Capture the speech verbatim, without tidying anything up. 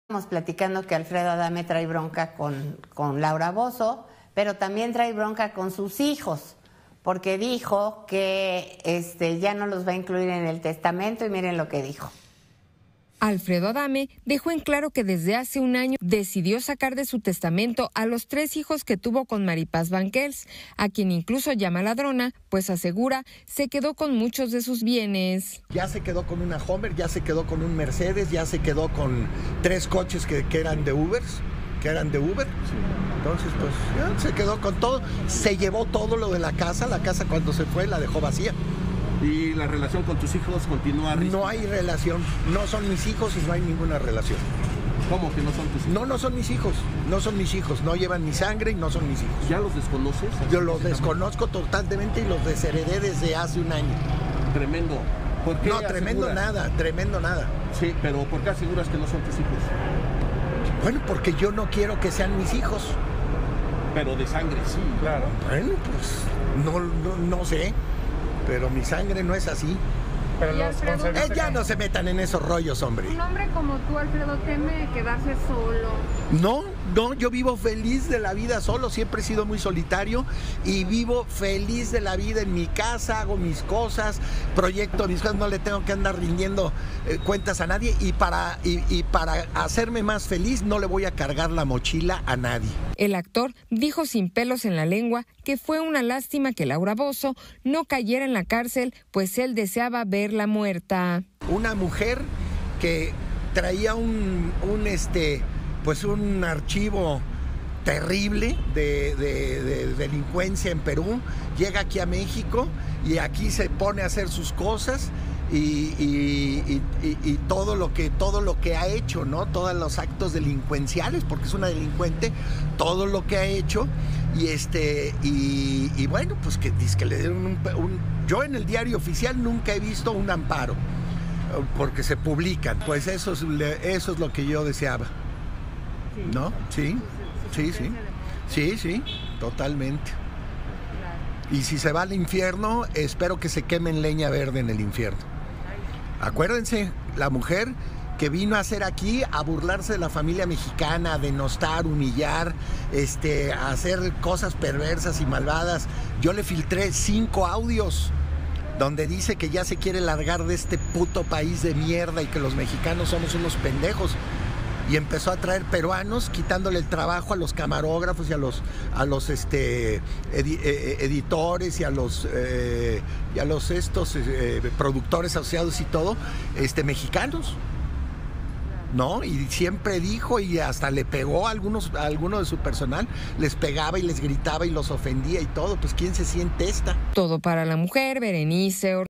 Estamos platicando que Alfredo Adame trae bronca con, con Laura Bozzo, pero también trae bronca con sus hijos, porque dijo que este, ya no los va a incluir en el testamento y miren lo que dijo. Alfredo Adame dejó en claro que desde hace un año decidió sacar de su testamento a los tres hijos que tuvo con Maripaz Banquels, a quien incluso llama ladrona, pues asegura se quedó con muchos de sus bienes. Ya se quedó con una Hummer, ya se quedó con un Mercedes, ya se quedó con tres coches que, que eran de Ubers, que eran de Uber. Sí. Entonces, pues, ya se quedó con todo. Se llevó todo lo de la casa, la casa cuando se fue la dejó vacía. ¿Y la relación con tus hijos continúa? No hay relación, no son mis hijos y no hay ninguna relación. ¿Cómo que no son tus hijos? No, no son mis hijos, no son mis hijos, no llevan mi sangre y no son mis hijos. ¿Ya los desconoces? Yo los desconozco totalmente y los desheredé desde hace un año. Tremendo. ¿Por qué no, tremendo aseguras? nada, tremendo nada. Sí, pero ¿por qué aseguras que no son tus hijos? Bueno, porque yo no quiero que sean mis hijos. Pero de sangre, sí. Claro. Bueno, pues no, no, no sé. Pero mi sangre no es así. Pero los eh, ya no se metan en esos rollos, hombre. Un hombre como tú, Alfredo, teme quedarse solo. No, no, yo vivo feliz de la vida solo, siempre he sido muy solitario y vivo feliz de la vida en mi casa, hago mis cosas, proyecto mis cosas, no le tengo que andar rindiendo eh, cuentas a nadie y para, y, y para hacerme más feliz no le voy a cargar la mochila a nadie. El actor dijo sin pelos en la lengua que fue una lástima que Laura Bozzo no cayera en la cárcel, pues él deseaba verla muerta. Una mujer que traía un, un este, pues un archivo terrible de, de, de delincuencia en Perú, llega aquí a México y aquí se pone a hacer sus cosas. Y, y, y, y todo lo que todo lo que ha hecho, ¿no? Todos los actos delincuenciales, porque es una delincuente, todo lo que ha hecho y este y, y bueno, pues que dice que le dieron un, un yo en el diario oficial nunca he visto un amparo porque se publican, pues eso es eso es lo que yo deseaba, ¿no? Sí, sí, sí, sí, sí, totalmente. Y si se va al infierno, espero que se quemen leña verde en el infierno. Acuérdense, la mujer que vino a hacer aquí, a burlarse de la familia mexicana, a denostar, humillar, este, a hacer cosas perversas y malvadas. Yo le filtré cinco audios donde dice que ya se quiere largar de este puto país de mierda y que los mexicanos somos unos pendejos. Y empezó a traer peruanos, quitándole el trabajo a los camarógrafos y a los, a los este, edi, eh, editores y a los, eh, y a los estos eh, productores asociados y todo, este, mexicanos. ¿No? Y siempre dijo y hasta le pegó a algunos, a algunos de su personal, les pegaba y les gritaba y los ofendía y todo. Pues ¿quién se siente esta? Todo para la mujer, Berenice